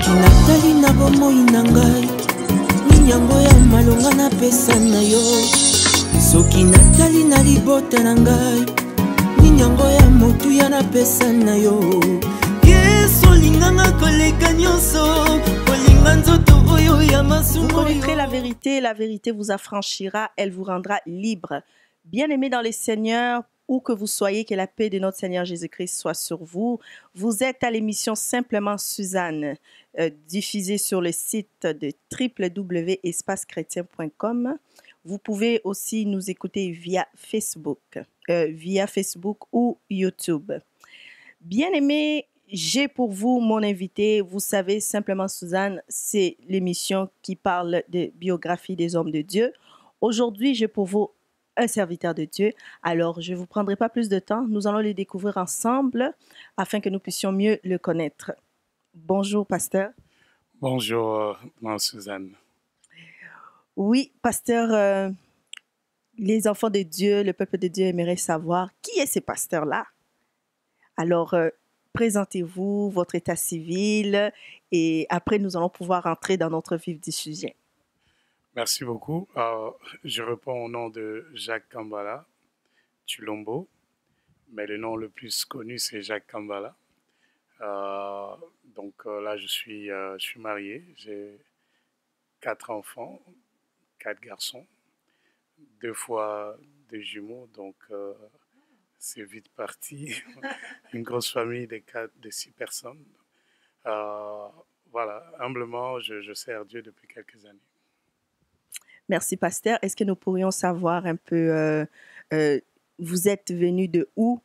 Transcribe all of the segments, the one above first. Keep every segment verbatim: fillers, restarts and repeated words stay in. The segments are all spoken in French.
soki natali na bomoi na ngai minyango ya malonga napesa na yo soki natali na libota na ngai minyango ya motuya napesa na yo yesu olinganga koleka nyonso olinga nzoto oyo ya masumu. Vous connaîtrez la vérité, la vérité vous affranchira, elle vous rendra libre. Bien-aimés dans les Seigneurs, où que vous soyez, que la paix de notre Seigneur Jésus-Christ soit sur vous. Vous êtes à l'émission Simplement Suzanne, euh, diffusée sur le site de w w w point espace chrétien point com. Vous pouvez aussi nous écouter via Facebook, euh, via Facebook ou YouTube. Bien-aimés, j'ai pour vous mon invité. Vous savez, Simplement Suzanne, c'est l'émission qui parle de biographie des hommes de Dieu. Aujourd'hui, j'ai pour vous un serviteur de Dieu. Alors, je ne vous prendrai pas plus de temps. Nous allons les découvrir ensemble afin que nous puissions mieux le connaître. Bonjour, pasteur. Bonjour, moi, Suzanne. Oui, pasteur, euh, les enfants de Dieu, le peuple de Dieu aimerait savoir qui est ce pasteur-là. Alors, euh, présentez-vous, votre état civil, et après, nous allons pouvoir entrer dans notre vif du sujet. Merci beaucoup. Euh, je réponds au nom de Jacques Kambala Tulombo, mais le nom le plus connu, c'est Jacques Kambala. Euh, donc euh, là, je suis, euh, je suis marié, j'ai quatre enfants, quatre garçons, deux fois deux jumeaux, donc euh, c'est vite parti. Une grosse famille de, quatre, de six personnes. Euh, voilà, humblement, je, je sers Dieu depuis quelques années. Merci, pasteur. Est-ce que nous pourrions savoir un peu, euh, euh, vous êtes venu de où?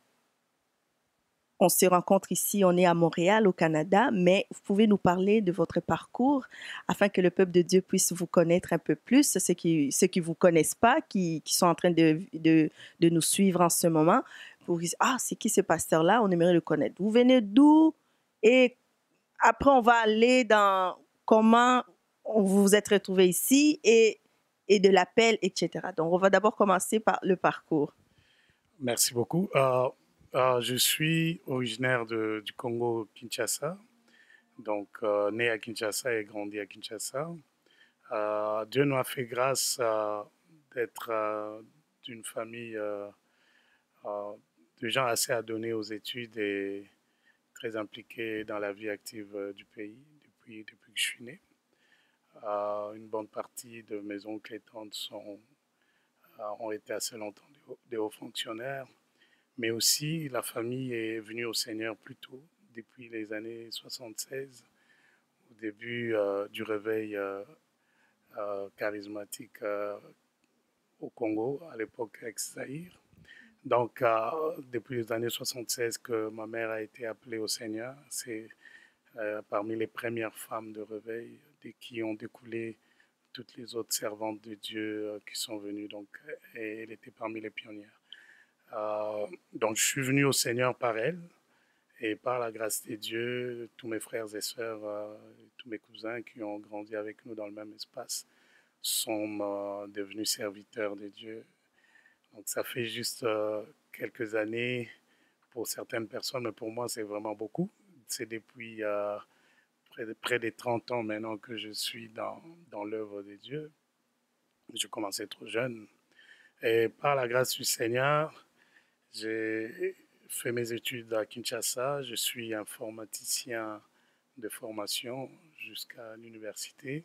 On se rencontre ici, on est à Montréal, au Canada, mais vous pouvez nous parler de votre parcours afin que le peuple de Dieu puisse vous connaître un peu plus, ceux qui ceux qui vous connaissent pas, qui, qui sont en train de, de, de nous suivre en ce moment, pour dire, ah, c'est qui ce pasteur-là? On aimerait le connaître. Vous venez d'où? Et après, on va aller dans comment vous vous êtes retrouvé ici et et de l'appel, et cetera. Donc, on va d'abord commencer par le parcours. Merci beaucoup. Euh, euh, je suis originaire de, du Congo-Kinshasa, donc euh, né à Kinshasa et grandi à Kinshasa. Euh, Dieu nous a fait grâce euh, d'être euh, d'une famille euh, euh, de gens assez adonnés aux études et très impliqués dans la vie active euh, du pays depuis, depuis que je suis né. Euh, une bonne partie de mes oncles et tantes sont, euh, ont été assez longtemps des hauts, des hauts fonctionnaires, mais aussi la famille est venue au Seigneur plus tôt, depuis les années soixante-seize, au début euh, du réveil euh, euh, charismatique euh, au Congo, à l'époque ex-Zaïre. Donc, euh, depuis les années soixante-seize que ma mère a été appelée au Seigneur, c'est euh, parmi les premières femmes de réveil de qui ont découlé toutes les autres servantes de Dieu euh, qui sont venues. Donc, et elle était parmi les pionnières. Euh, donc, je suis venu au Seigneur par elle et par la grâce de Dieu, tous mes frères et sœurs, euh, tous mes cousins qui ont grandi avec nous dans le même espace sont euh, devenus serviteurs de Dieu. Donc, ça fait juste euh, quelques années pour certaines personnes, mais pour moi, c'est vraiment beaucoup. C'est depuis euh, près, de, près de trente ans maintenant que je suis dans, dans l'œuvre de Dieu. Je commençais trop jeune. Et par la grâce du Seigneur, j'ai fait mes études à Kinshasa. Je suis informaticien de formation jusqu'à l'université.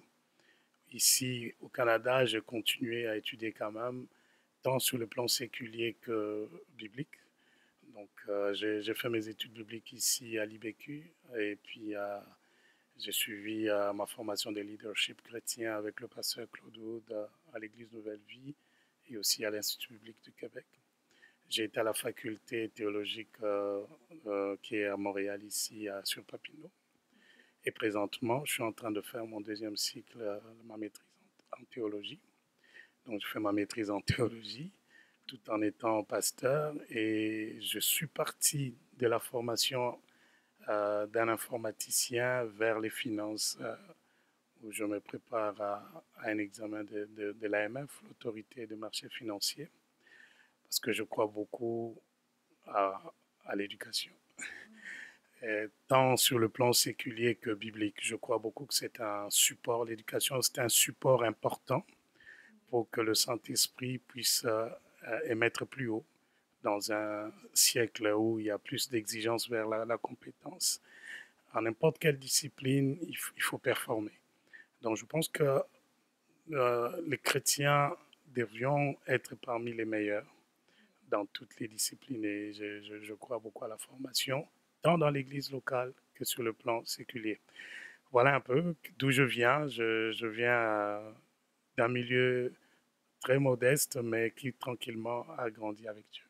Ici, au Canada, j'ai continué à étudier quand même, tant sur le plan séculier que biblique. Donc, euh, j'ai, j'ai fait mes études bibliques ici à l'I B Q et puis euh, j'ai suivi euh, ma formation de leadership chrétien avec le pasteur Claude Wood à, à l'Église Nouvelle Vie et aussi à l'Institut biblique du Québec. J'ai été à la faculté théologique euh, euh, qui est à Montréal ici à, sur Papineau. Et présentement, je suis en train de faire mon deuxième cycle, euh, ma maîtrise en, en théologie. Donc, je fais ma maîtrise en théologie tout en étant pasteur. Et je suis parti de la formation euh, d'un informaticien vers les finances, euh, où je me prépare à, à un examen de, de, de l'A M F, l'autorité des marchés financiers, parce que je crois beaucoup à, à l'éducation. et tant sur le plan séculier que biblique. Je crois beaucoup que c'est un support, l'éducation, c'est un support important pour que le Saint-Esprit puisse euh, émettre plus haut dans un siècle où il y a plus d'exigences vers la, la compétence. En n'importe quelle discipline, il, il faut performer. Donc je pense que euh, les chrétiens devrions être parmi les meilleurs dans toutes les disciplines et je, je, je crois beaucoup à la formation, tant dans l'église locale que sur le plan séculier. Voilà un peu d'où je viens. Je, je viens euh, d'un milieu très modeste, mais qui tranquillement a grandi avec Dieu.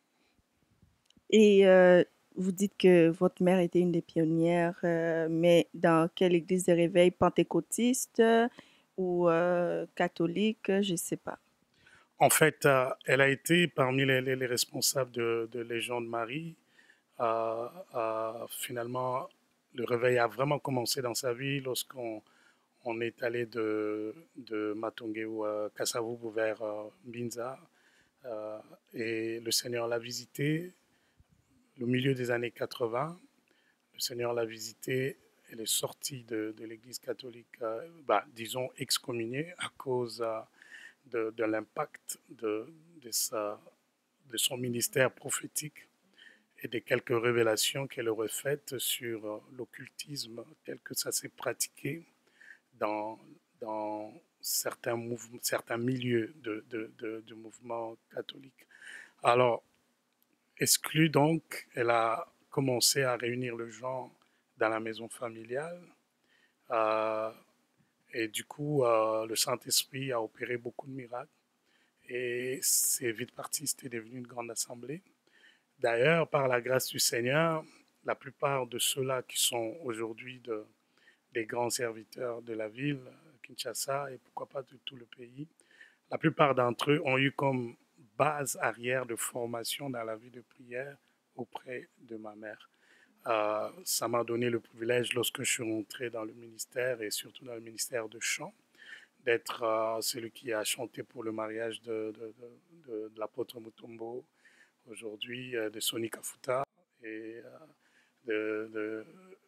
Et euh, vous dites que votre mère était une des pionnières, euh, mais dans quelle église de réveil pentecôtiste euh, ou euh, catholique, je ne sais pas. En fait, euh, elle a été parmi les, les, les responsables de, de Légion de Marie. Euh, euh, finalement, le réveil a vraiment commencé dans sa vie lorsqu'on on est allé de, de Matongeu à Kasavubu vers euh, Binza. Euh, et le Seigneur l'a visité au milieu des années quatre-vingts. Le Seigneur l'a visité. Elle est sortie de, de l'Église catholique, euh, bah, disons excommuniée à cause euh, de, de l'impact de, de, sa, de son ministère prophétique et des quelques révélations qu'elle aurait faites sur euh, l'occultisme tel que ça s'est pratiqué dans, dans certains, mouvements, certains milieux de, de, de, de mouvements catholiques. Alors, exclue donc, elle a commencé à réunir le genre dans la maison familiale. Euh, et du coup, euh, le Saint-Esprit a opéré beaucoup de miracles. Et c'est vite parti, c'était devenu une grande assemblée. D'ailleurs, par la grâce du Seigneur, la plupart de ceux-là qui sont aujourd'hui de, des grands serviteurs de la ville, Kinshasa, et pourquoi pas de tout le pays, la plupart d'entre eux ont eu comme base arrière de formation dans la vie de prière auprès de ma mère. Euh, ça m'a donné le privilège, lorsque je suis rentré dans le ministère, et surtout dans le ministère de chant, d'être euh, celui qui a chanté pour le mariage de, de, de, de, de l'apôtre Mutombo, aujourd'hui euh, de Sonny Kafuta, et euh, de, de,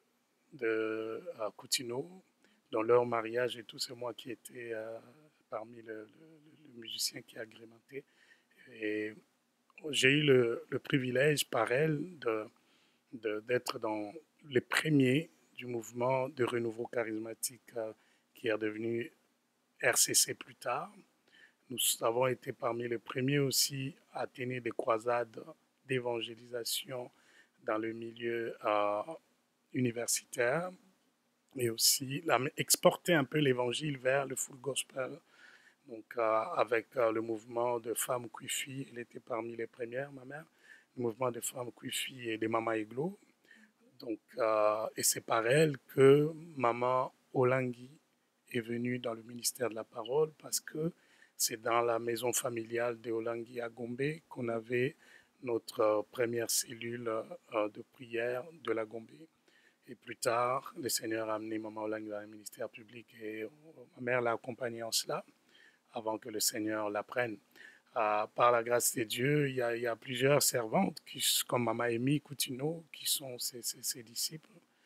de euh, Coutinho, dans leur mariage et tout, c'est moi qui étais euh, parmi le, le, le, musicien qui a agrémenté. Et j'ai eu le, le privilège par elle de, de, d'être dans les premiers du mouvement de renouveau charismatique euh, qui est devenu R C C plus tard. Nous avons été parmi les premiers aussi à tenir des croisades d'évangélisation dans le milieu euh, universitaire et aussi la, exporter un peu l'évangile vers le full gospel. Donc, euh, avec euh, le mouvement de femmes Kwifi, elle était parmi les premières, ma mère, le mouvement de femmes Kwifi et des Mama Eglo. Donc, euh, et c'est par elle que Maman Olangi est venue dans le ministère de la parole, parce que c'est dans la maison familiale de Olangi à Gombe qu'on avait notre euh, première cellule euh, de prière de la Gombe. Et plus tard, le Seigneur a amené Maman Olangi dans le ministère public et euh, ma mère l'a accompagnée en cela avant que le Seigneur l'apprenne. Euh, par la grâce de Dieu, il y a, il y a plusieurs servantes, qui, comme Mama Amy Coutinho, qui sont ses, ses, ses disciples.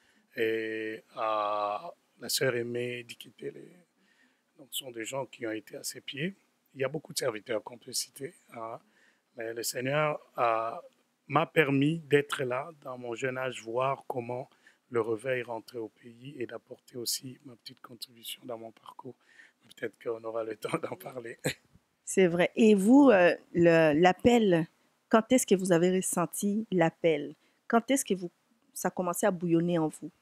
Et euh, la sœur Aimée Dikitele, donc ce sont des gens qui ont été à ses pieds. Il y a beaucoup de serviteurs qu'on peut citer. Hein, mais le Seigneur euh, m'a permis d'être là, dans mon jeune âge, voir comment le réveil rentrait au pays et d'apporter aussi ma petite contribution dans mon parcours. Peut-être qu'on aura le temps d'en parler. C'est vrai. Et vous, euh, le, l'appel, quand est-ce que vous avez ressenti l'appel? Quand est-ce que vous, ça a commencé à bouillonner en vous?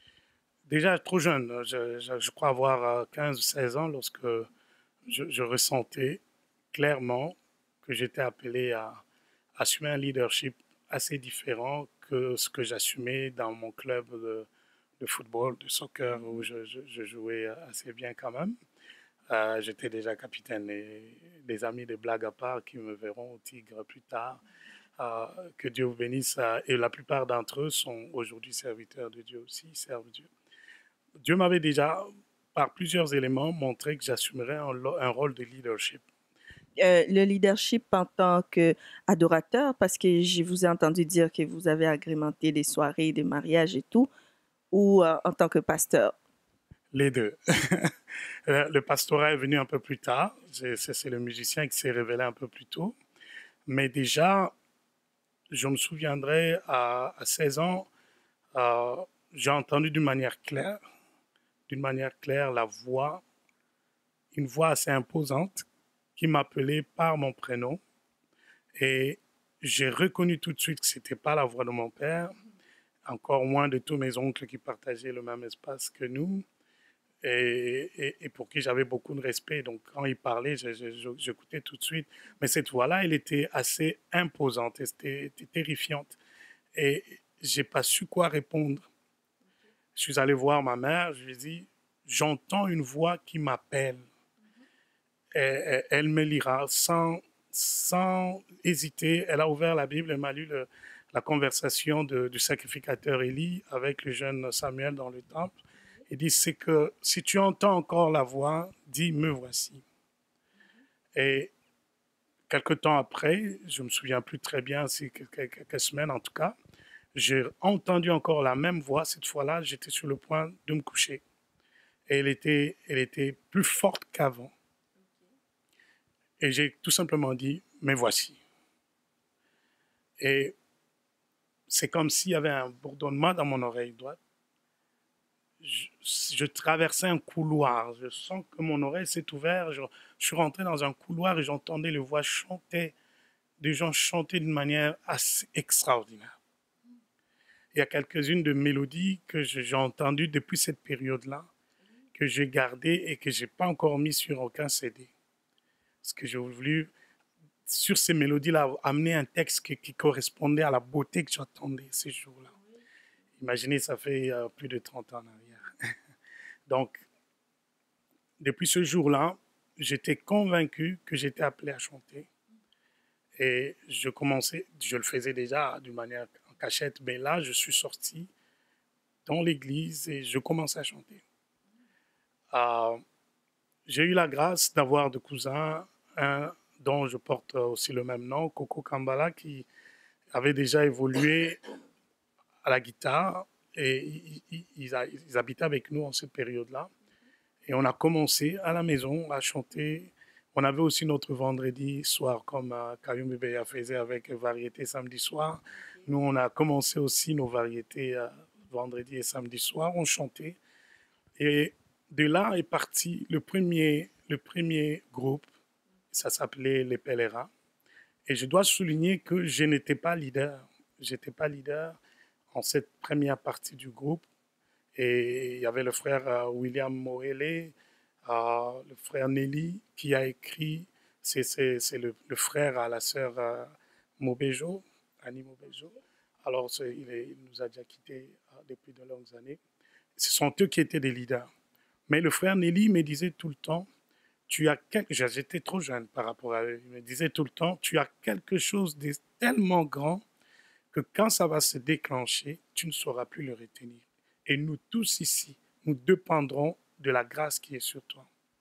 Déjà trop jeune, je, je, je crois avoir quinze ou seize ans lorsque je, je ressentais clairement que j'étais appelé à assumer un leadership assez différent que ce que j'assumais dans mon club de, de football, de soccer, où je, je, je jouais assez bien quand même. Euh, j'étais déjà capitaine et des amis de blagues à part qui me verront au Tigre plus tard. Euh, que Dieu vous bénisse. Euh, et la plupart d'entre eux sont aujourd'hui serviteurs de Dieu aussi, ils servent Dieu. Dieu m'avait déjà, par plusieurs éléments, montré que j'assumerais un, un rôle de leadership. euh, le leadership en tant qu'adorateur, parce que je vous ai entendu dire que vous avez agrémenté des soirées, des mariages et tout, ou euh, en tant que pasteur? Les deux. Le pastorat est venu un peu plus tard. C'est le musicien qui s'est révélé un peu plus tôt. Mais déjà, je me souviendrai à, à seize ans, euh, j'ai entendu d'une manière claire, d'une manière claire la voix, une voix assez imposante qui m'appelait par mon prénom. Et j'ai reconnu tout de suite que ce n'était pas la voix de mon père, encore moins de tous mes oncles qui partageaient le même espace que nous. Et, et, et pour qui j'avais beaucoup de respect. Donc, quand il parlait, j'écoutais tout de suite. Mais cette voix-là, elle était assez imposante, elle était terrifiante. Et je n'ai pas su quoi répondre. Je suis allé voir ma mère, je lui ai dit, j'entends une voix qui m'appelle. Elle, elle me lira sans, sans hésiter. Elle a ouvert la Bible, elle m'a lu le, la conversation de, du sacrificateur Élie avec le jeune Samuel dans le temple. Il dit, c'est que si tu entends encore la voix, dis, me voici. Et quelque temps après, je ne me souviens plus très bien, c'est quelques semaines en tout cas, j'ai entendu encore la même voix. Cette fois-là, j'étais sur le point de me coucher. Et elle était, elle était plus forte qu'avant. Et j'ai tout simplement dit, me voici. Et c'est comme s'il y avait un bourdonnement dans mon oreille droite. Je, je traversais un couloir, je sens que mon oreille s'est ouverte, je, je suis rentré dans un couloir et j'entendais les voix chanter, des gens chanter d'une manière assez extraordinaire. Il y a quelques-unes de mélodies que j'ai entendues depuis cette période-là, que j'ai gardées et que je n'ai pas encore mis sur aucun C D. Parce que j'ai voulu, sur ces mélodies-là, amener un texte qui, qui correspondait à la beauté que j'attendais ces jours-là. Imaginez, ça fait euh, plus de trente ans en arrière. Donc, depuis ce jour-là, j'étais convaincu que j'étais appelé à chanter. Et je commençais, je le faisais déjà d'une manière en cachette, mais là, je suis sorti dans l'église et je commençais à chanter. Euh, j'ai eu la grâce d'avoir deux cousins, un dont je porte aussi le même nom, Coco Kambala, qui avait déjà évolué à la guitare et ils, ils, ils habitaient avec nous en cette période-là. Et on a commencé à la maison à chanter. On avait aussi notre vendredi soir, comme euh, Kayum Bebeya faisait avec variété samedi soir. Nous, on a commencé aussi nos variétés euh, vendredi et samedi soir. On chantait. Et de là est parti le premier, le premier groupe. Ça s'appelait Les Pèlerins. Et je dois souligner que je n'étais pas leader. Je n'étais pas leader en cette première partie du groupe. Et il y avait le frère euh, William Moele, euh, le frère Nelly, qui a écrit, c'est le, le frère à la sœur euh, Mobejo, Annie Mobejo. Alors, il, est, il nous a déjà quittés euh, depuis de longues années. Ce sont eux qui étaient des leaders. Mais le frère Nelly me disait tout le temps, tu as quelque... j'étais trop jeune par rapport à eux, il me disait tout le temps, tu as quelque chose de tellement grand que quand ça va se déclencher, tu ne sauras plus le retenir. Et nous tous ici, nous dépendrons de la grâce qui est sur toi.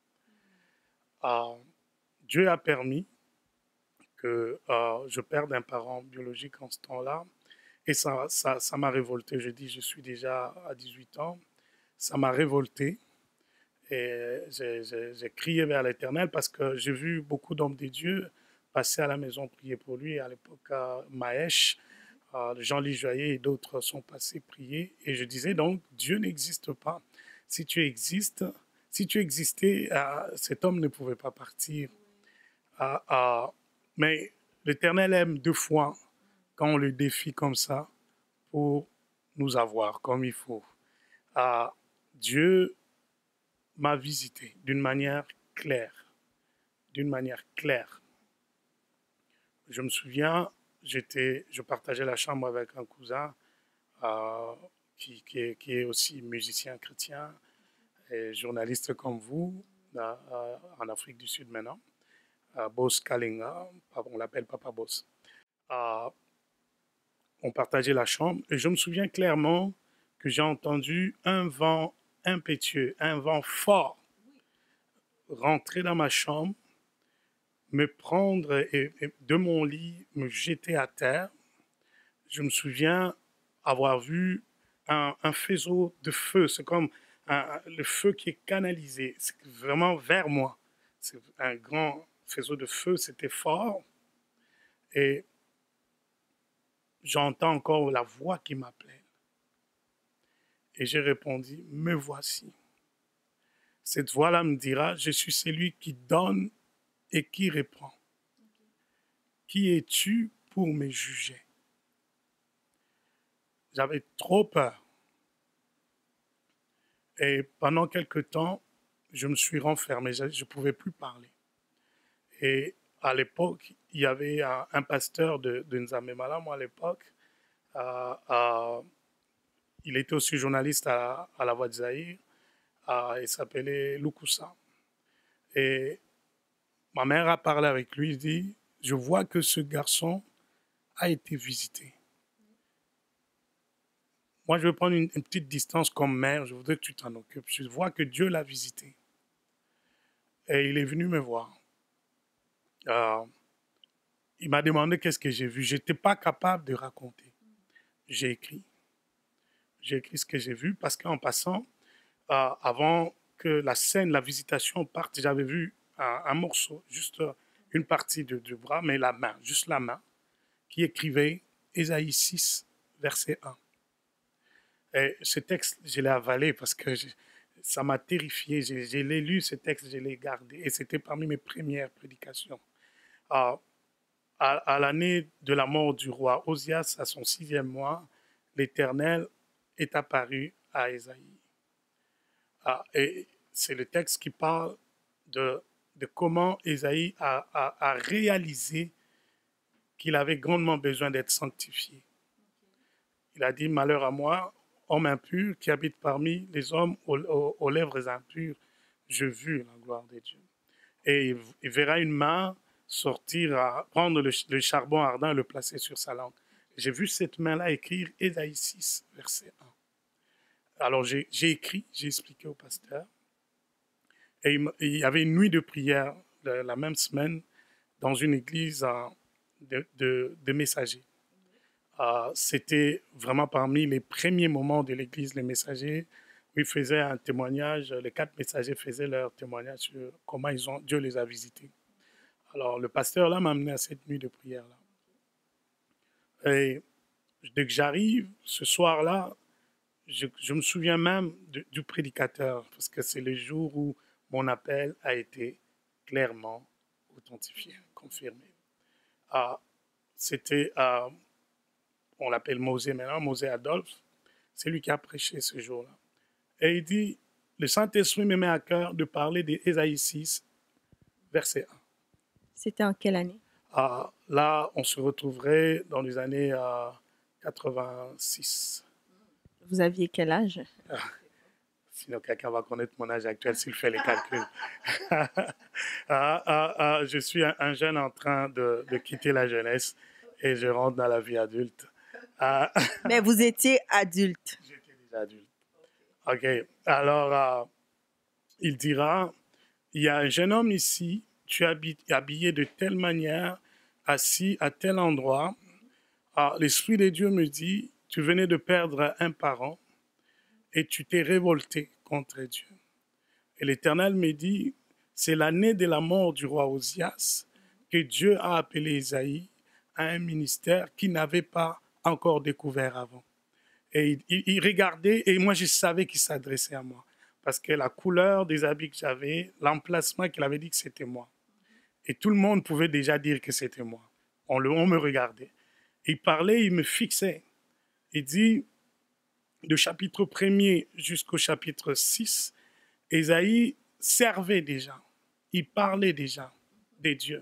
Euh, Dieu a permis que euh, je perde un parent biologique en ce temps-là. Et ça ça, ça m'a révolté. Je dis, je suis déjà à dix-huit ans. Ça m'a révolté. Et j'ai crié vers l'Éternel parce que j'ai vu beaucoup d'hommes de Dieu passer à la maison prier pour lui. À l'époque, Maèche, Jean-Louis Joyer et d'autres sont passés prier. Et je disais donc, Dieu n'existe pas. Si tu existes, si tu existais, euh, cet homme ne pouvait pas partir. Euh, euh, mais l'Éternel aime deux fois quand on le défie comme ça pour nous avoir comme il faut. Euh, Dieu m'a visité d'une manière claire, d'une manière claire. Je me souviens, j'étais, je partageais la chambre avec un cousin euh, qui, qui, est, qui est aussi musicien chrétien et journaliste comme vous, euh, en Afrique du Sud maintenant, euh, Boss Kalinga, on l'appelle Papa Boss. Euh, on partageait la chambre et je me souviens clairement que j'ai entendu un vent impétueux, un vent fort rentrer dans ma chambre, me prendre et, et de mon lit, me jeter à terre. Je me souviens avoir vu un, un faisceau de feu. C'est comme un, le feu qui est canalisé. C'est vraiment vers moi. C'est un grand faisceau de feu. C'était fort. Et j'entends encore la voix qui m'appelait. Et j'ai répondu, me voici. Cette voix-là me dira, je suis celui qui donne et qui reprend. Qui es-tu pour me juger? J'avais trop peur. Et pendant quelque temps, je me suis renfermé, je ne pouvais plus parler. Et à l'époque, il y avait un, un pasteur de, de Nzamemala, moi à l'époque, euh, euh, il était aussi journaliste à, à la Voix de Zahir, euh, il s'appelait Lukusa. Et ma mère a parlé avec lui, il dit, je vois que ce garçon a été visité. Moi, je vais prendre une, une petite distance comme mère, je voudrais que tu t'en occupes. Je vois que Dieu l'a visité. Et il est venu me voir. Euh, il m'a demandé qu'est-ce que j'ai vu. Je n'étais pas capable de raconter. J'ai écrit. J'ai écrit ce que j'ai vu parce qu'en passant, euh, avant que la scène, la visitation parte, j'avais vu un, un morceau, juste une partie de, du bras, mais la main, juste la main, qui écrivait Ésaïe six, verset un. Et ce texte, je l'ai avalé parce que je, ça m'a terrifié. Je, je l'ai lu, ce texte, je l'ai gardé. Et c'était parmi mes premières prédications. Euh, à, à l'année de la mort du roi Osias, à son sixième mois, l'Éternel est apparu à Ésaïe. Ah, et c'est le texte qui parle de, de comment Ésaïe a, a, a réalisé qu'il avait grandement besoin d'être sanctifié. Il a dit, malheur à moi, homme impur qui habite parmi les hommes aux, aux, aux lèvres impures, je vis la gloire de Dieu. Et il, il verra une main sortir, à prendre le, le charbon ardent et le placer sur sa langue. J'ai vu cette main-là écrire Ésaïe six, verset un. Alors j'ai, j'ai écrit, j'ai expliqué au pasteur. Et il, il y avait une nuit de prière la, la même semaine dans une église uh, de, de, de messagers. Uh, c'était vraiment parmi les premiers moments de l'église, les messagers, où ils faisaient un témoignage, les quatre messagers faisaient leur témoignage sur comment ils ont, Dieu les a visités. Alors le pasteur là m'a amené à cette nuit de prière-là. Et dès que j'arrive, ce soir-là, je, je me souviens même de, du prédicateur, parce que c'est le jour où mon appel a été clairement authentifié, confirmé. Uh, c'était... Uh, on l'appelle Mosé maintenant, Mosé Adolphe, c'est lui qui a prêché ce jour-là. Et il dit, le Saint-Esprit me met à cœur de parler d'Ésaïe six, verset un. C'était en quelle année? Ah, là, on se retrouverait dans les années euh, quatre-vingt-six. Vous aviez quel âge? Ah, sinon, quelqu'un va connaître mon âge actuel s'il fait les calculs. ah, ah, ah, je suis un, un jeune en train de, de quitter la jeunesse et je rentre dans la vie adulte. Ah, Mais vous étiez adulte. J'étais déjà adulte. OK. Alors, euh, il dira, il y a un jeune homme ici, tu es habillé de telle manière, assis à tel endroit. Alors, l'Esprit de Dieu me dit, tu venais de perdre un parent et tu t'es révolté contre Dieu. Et l'Éternel me dit, c'est l'année de la mort du roi Osias que Dieu a appelé Ésaïe à un ministère qu'il n'avait pas encore découvert avant. Et il, il, il regardait, et moi je savais qu'il s'adressait à moi, parce que la couleur des habits que j'avais, l'emplacement qu'il avait dit que c'était moi. Et tout le monde pouvait déjà dire que c'était moi. On, le, on me regardait. Il parlait, il me fixait. Il dit, du chapitre premier jusqu'au chapitre six, Ésaïe servait déjà. Il parlait déjà des dieux.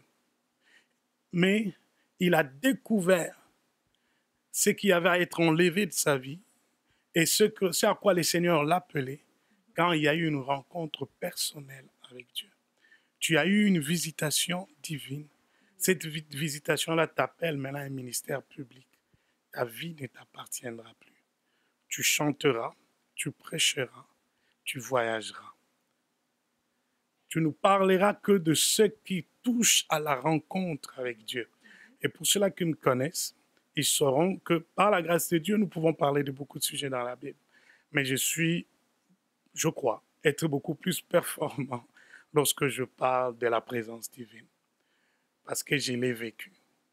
Mais il a découvert ce qui avait à être enlevé de sa vie et ce, que, ce à quoi le Seigneur l'appelait quand il y a eu une rencontre personnelle avec Dieu. Tu as eu une visitation divine. Cette visitation-là t'appelle maintenant un ministère public. Ta vie ne t'appartiendra plus. Tu chanteras, tu prêcheras, tu voyageras. tu ne parleras que de ce qui touche à la rencontre avec Dieu. Et pour ceux-là qui me connaissent, ils sauront que par la grâce de Dieu, nous pouvons parler de beaucoup de sujets dans la Bible. Mais je suis, je crois, être beaucoup plus performant lorsque je parle de la présence divine. Parce que je l'ai vécu.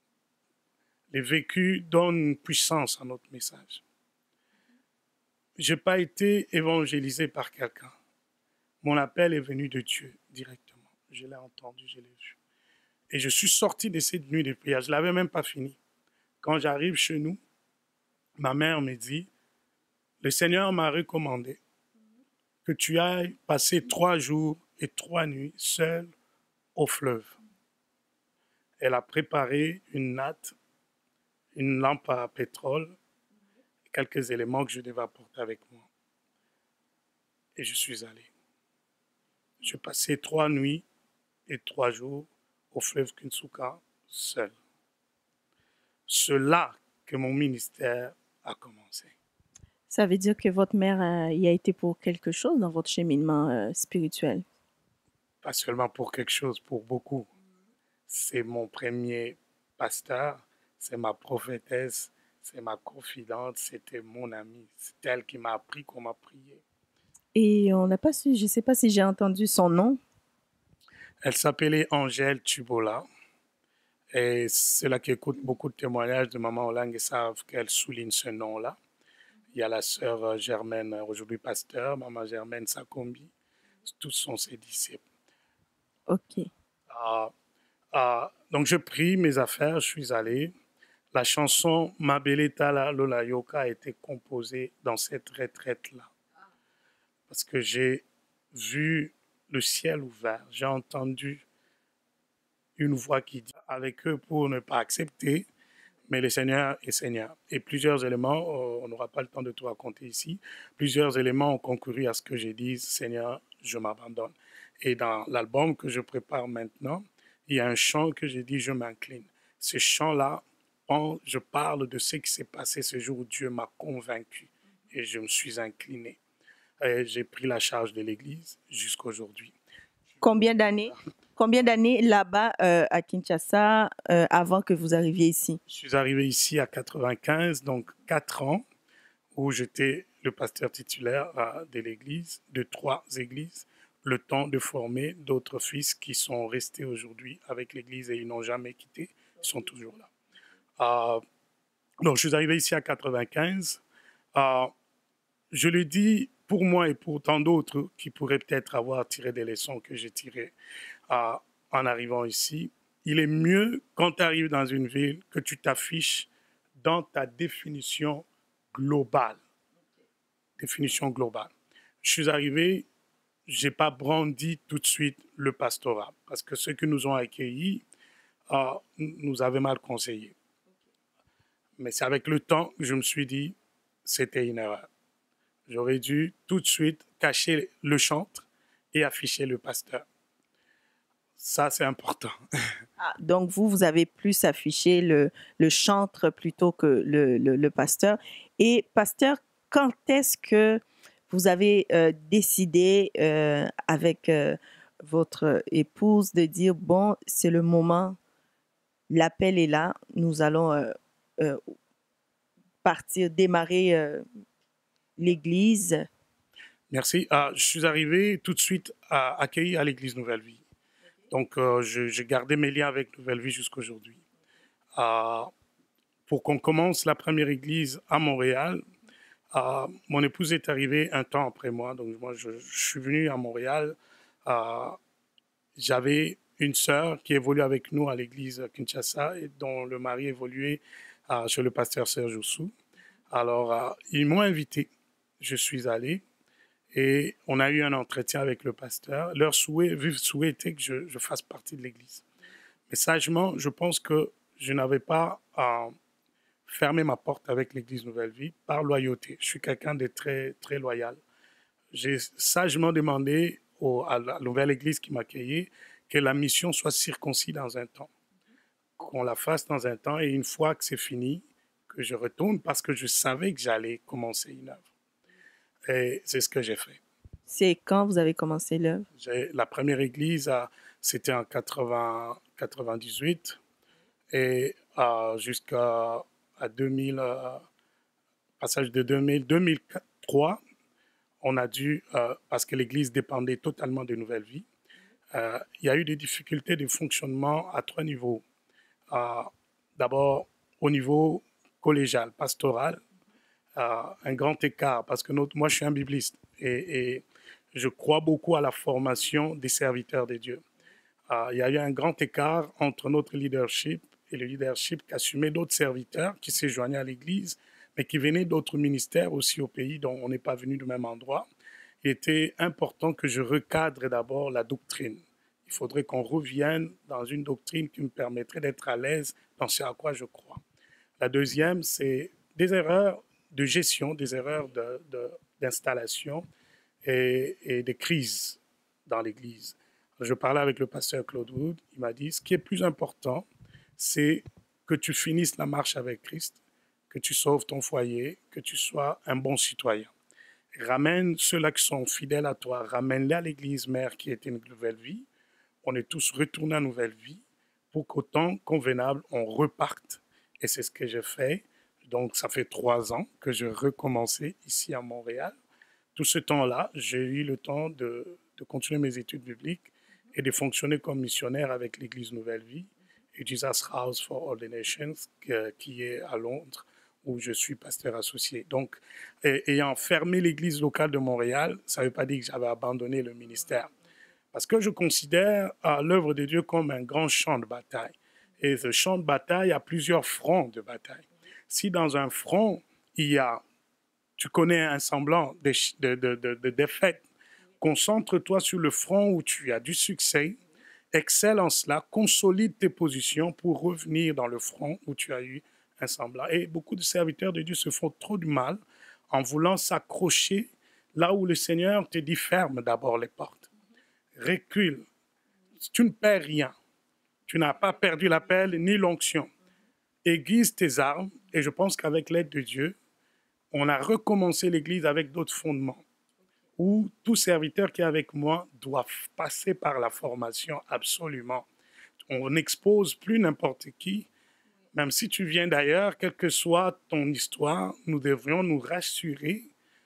Le vécu donne une puissance à notre message. Je n'ai pas été évangélisé par quelqu'un. Mon appel est venu de Dieu directement. Je l'ai entendu, je l'ai vu. Et je suis sorti de cette nuit de prière. Je ne l'avais même pas fini. Quand j'arrive chez nous, ma mère me dit, le Seigneur m'a recommandé que tu ailles passer trois jours et trois nuits seul au fleuve. Elle a préparé une natte, une lampe à pétrole, quelques éléments que je devais apporter avec moi. Et je suis allé. Je passais trois nuits et trois jours au fleuve Kinsuka seul. C'est là que mon ministère a commencé. Ça veut dire que votre mère euh, y a été pour quelque chose dans votre cheminement euh, spirituel? Pas seulement pour quelque chose, pour beaucoup. C'est mon premier pasteur, c'est ma prophétesse, c'est ma confidente, c'était mon amie. C'est elle qui m'a appris comment prier. Et on n'a pas su, je ne sais pas si j'ai entendu son nom. Elle s'appelait Angèle Tubola. Et ceux-là qui écoutent beaucoup de témoignages de Maman Olang savent qu'elle souligne ce nom-là. Il y a la sœur Germaine, aujourd'hui pasteur, Maman Germaine Sakombi. Tous sont ses disciples. OK. Euh, euh, donc, je prie mes affaires, je suis allé. La chanson Mabeleta la Lola Yoka a été composée dans cette retraite-là. Parce que j'ai vu le ciel ouvert, j'ai entendu une voix qui dit avec eux pour ne pas accepter, mais le Seigneur est Seigneur. Et plusieurs éléments, on n'aura pas le temps de tout raconter ici, plusieurs éléments ont concouru à ce que je dise, Seigneur, je m'abandonne. Et dans l'album que je prépare maintenant, il y a un chant que j'ai dit, je m'incline. Ce chant-là, je parle de ce qui s'est passé ce jour où Dieu m'a convaincu et je me suis incliné. Et j'ai pris la charge de l'Église jusqu'à aujourd'hui. Combien d'années Combien d'années là-bas euh, à Kinshasa euh, avant que vous arriviez ici? Je suis arrivé ici à quatre-vingt-quinze, donc quatre ans, où j'étais le pasteur titulaire euh, de l'Église, de trois églises, le temps de former d'autres fils qui sont restés aujourd'hui avec l'Église et ils n'ont jamais quitté, ils sont toujours là. Euh, donc, je suis arrivé ici à quatre-vingt-quinze. Euh, je le dis pour moi et pour tant d'autres qui pourraient peut-être avoir tiré des leçons que j'ai tirées euh, en arrivant ici. Il est mieux quand tu arrives dans une ville que tu t'affiches dans ta définition globale. Définition globale. Je suis arrivé, je n'ai pas brandi tout de suite le pastorat parce que ceux qui nous ont accueillis euh, nous avaient mal conseillés. Mais c'est avec le temps que je me suis dit, c'était une erreur. J'aurais dû tout de suite cacher le chantre et afficher le pasteur. Ça, c'est important. Ah, donc, vous, vous avez plus affiché le, le chantre plutôt que le, le, le pasteur. Et pasteur, quand est-ce que vous avez euh, décidé euh, avec euh, votre épouse de dire, bon, c'est le moment, l'appel est là, nous allons euh, euh, partir, démarrer euh, l'église? Merci. Ah, je suis arrivé tout de suite à accueillir à l'église Nouvelle Vie. Donc, euh, j'ai gardé mes liens avec Nouvelle Vie jusqu'aujourd'hui. Euh, pour qu'on commence la première église à Montréal, euh, mon épouse est arrivée un temps après moi. Donc, moi, je, je suis venu à Montréal. Euh, J'avais une sœur qui évolue avec nous à l'église Kinshasa et dont le mari évoluait euh, chez le pasteur Serge Oussou. Alors, euh, ils m'ont invité. Je suis allé. Et on a eu un entretien avec le pasteur. Leur souhait, vif souhait était que je, je fasse partie de l'église. Mais sagement, je pense que je n'avais pas à fermer ma porte avec l'église Nouvelle Vie par loyauté. Je suis quelqu'un de très, très loyal. J'ai sagement demandé au, à la nouvelle église qui m'accueillait que la mission soit circoncis dans un temps. Qu'on la fasse dans un temps et une fois que c'est fini, que je retourne parce que je savais que j'allais commencer une œuvre. Et c'est ce que j'ai fait. C'est quand vous avez commencé l'œuvre? La première église, c'était en quatre-vingts, quatre-vingt-dix-huit et jusqu'à deux mille, euh, passage de deux mille, deux mille trois, on a dû, euh, parce que l'église dépendait totalement de Nouvelle Vie, euh, il y a eu des difficultés de fonctionnement à trois niveaux. Euh, D'abord, au niveau collégial, pastoral, euh, un grand écart, parce que notre, moi, je suis un bibliste et, et je crois beaucoup à la formation des serviteurs de Dieu. Euh, il y a eu un grand écart entre notre leadership et le leadership qu'assumaient d'autres serviteurs qui se joignaient à l'Église, mais qui venaient d'autres ministères aussi au pays dont on n'est pas venu du même endroit. Il était important que je recadre d'abord la doctrine. Il faudrait qu'on revienne dans une doctrine qui me permettrait d'être à l'aise dans ce à quoi je crois. La deuxième, c'est des erreurs de gestion, des erreurs de, de, d'installation et, et des crises dans l'Église. Je parlais avec le pasteur Claude Wood, il m'a dit, ce qui est plus important, c'est que tu finisses la marche avec Christ, que tu sauves ton foyer, que tu sois un bon citoyen. Ramène ceux-là qui sont fidèles à toi, ramène-les à l'Église mère qui était une nouvelle vie. On est tous retournés à nouvelle vie pour qu'au temps convenable, on reparte. Et c'est ce que j'ai fait. Donc, ça fait trois ans que je recommençais ici à Montréal. Tout ce temps-là, j'ai eu le temps de, de continuer mes études bibliques et de fonctionner comme missionnaire avec l'Église Nouvelle Vie et Jesus House for All the Nations, qui est à Londres, où je suis pasteur associé. Donc, ayant fermé l'Église locale de Montréal, ça ne veut pas dire que j'avais abandonné le ministère. Parce que je considère euh, l'œuvre de Dieu comme un grand champ de bataille. Et ce champ de bataille a plusieurs fronts de bataille. Si dans un front, il y a, tu connais un semblant de, de, de, de, de défaite, concentre-toi sur le front où tu as du succès, excelle en cela, consolide tes positions pour revenir dans le front où tu as eu un semblant. Et beaucoup de serviteurs de Dieu se font trop du mal en voulant s'accrocher là où le Seigneur te dit ferme d'abord les portes. Recule. Tu ne perds rien. Tu n'as pas perdu l'appel ni l'onction. Aiguise tes armes et je pense qu'avec l'aide de Dieu, on a recommencé l'Église avec d'autres fondements où tout serviteur qui est avec moi doit passer par la formation absolument. On n'expose plus n'importe qui. Même si tu viens d'ailleurs, quelle que soit ton histoire, nous devrions nous rassurer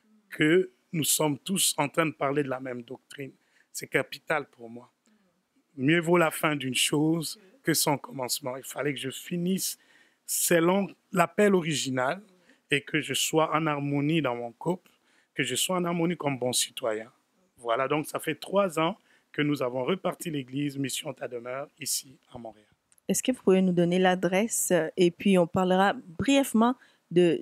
que nous sommes tous en train de parler de la même doctrine. C'est capital pour moi. Mieux vaut la fin d'une chose que son commencement. Il fallait que je finisse selon l'appel original et que je sois en harmonie dans mon couple, que je sois en harmonie comme bon citoyen. Voilà, donc ça fait trois ans que nous avons reparti l'église Mission Ta Demeure ici à Montréal. Est-ce que vous pouvez nous donner l'adresse et puis on parlera brièvement de,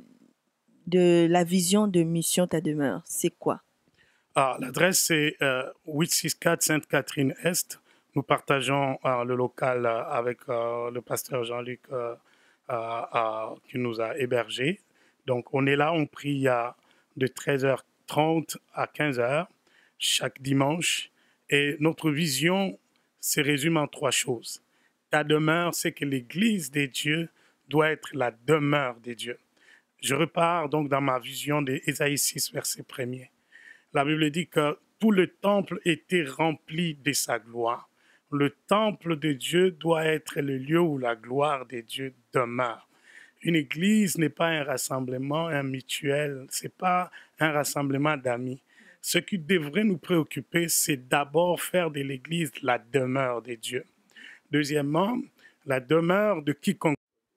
de la vision de Mission Ta Demeure. C'est quoi? Ah, l'adresse, c'est euh, huit cent soixante-quatre Sainte-Catherine-Est. Nous partageons euh, le local euh, avec euh, le pasteur Jean-Luc euh, euh, euh, qui nous a hébergés. Donc, on est là, on prie à, de treize heures trente à quinze heures chaque dimanche. Et notre vision se résume en trois choses. Ta demeure, c'est que l'Église des dieux doit être la demeure des dieux. Je repars donc dans ma vision d'Ésaïe six, verset premier. La Bible dit que tout le temple était rempli de sa gloire. Le temple de Dieu doit être le lieu où la gloire de Dieu demeure. Une église n'est pas un rassemblement, un mutuel, ce n'est pas un rassemblement d'amis. Ce qui devrait nous préoccuper, c'est d'abord faire de l'église la demeure de Dieu. Deuxièmement, la demeure de quiconque.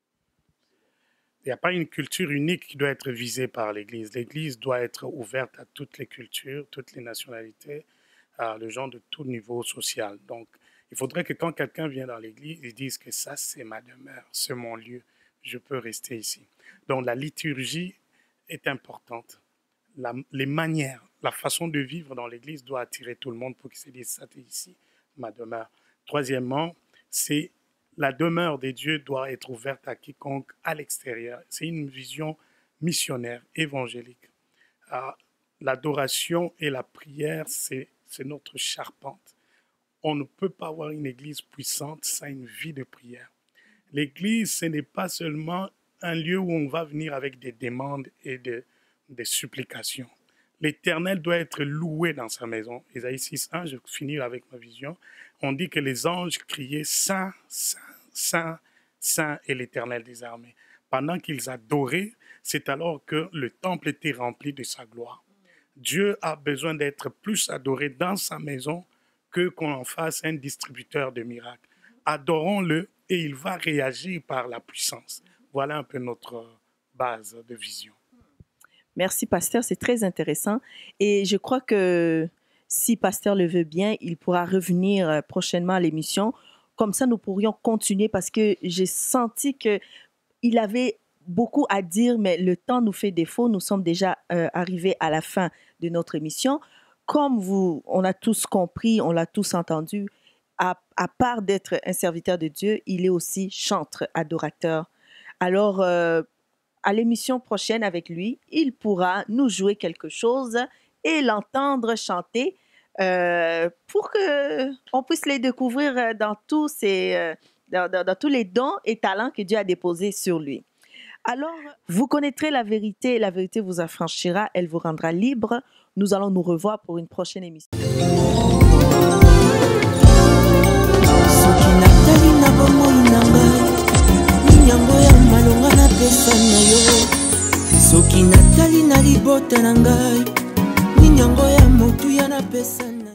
Il n'y a pas une culture unique qui doit être visée par l'Église. L'Église doit être ouverte à toutes les cultures, toutes les nationalités, à les gens de tout niveau social. Donc, il faudrait que quand quelqu'un vient dans l'Église, il dise que ça, c'est ma demeure, c'est mon lieu, je peux rester ici. Donc, la liturgie est importante. La, les manières, la façon de vivre dans l'Église doit attirer tout le monde pour qu'il se dise ça, c'est ici, ma demeure. Troisièmement, c'est la demeure des dieux doit être ouverte à quiconque à l'extérieur. C'est une vision missionnaire, évangélique. Ah, l'adoration et la prière, c'est, c'est notre charpente. On ne peut pas avoir une église puissante sans une vie de prière. L'église, ce n'est pas seulement un lieu où on va venir avec des demandes et de, des supplications. L'Éternel doit être loué dans sa maison. Ésaïe six un, je finis avec ma vision. On dit que les anges criaient Saint, Saint, Saint, Saint est l'Éternel des armées. Pendant qu'ils adoraient, c'est alors que le temple était rempli de sa gloire. Dieu a besoin d'être plus adoré dans sa maison que qu'on en fasse un distributeur de miracles. Adorons-le et il va réagir par la puissance. Voilà un peu notre base de vision. Merci, pasteur, c'est très intéressant. Et je crois que si pasteur le veut bien, il pourra revenir prochainement à l'émission. Comme ça, nous pourrions continuer parce que j'ai senti qu'il avait beaucoup à dire, mais le temps nous fait défaut. Nous sommes déjà euh, arrivés à la fin de notre émission. Comme vous, on a tous compris, on l'a tous entendu, à, à part d'être un serviteur de Dieu, il est aussi chantre, adorateur. Alors, euh, à l'émission prochaine avec lui, il pourra nous jouer quelque chose et l'entendre chanter euh, pour qu'on puisse les découvrir dans tous, ces, euh, dans, dans, dans tous les dons et talents que Dieu a déposés sur lui. Alors, vous connaîtrez la vérité et la vérité vous affranchira, elle vous rendra libre. Nous allons nous revoir pour une prochaine émission. Soki natali na libota na ngai, ninyango ya motu ya na pesa.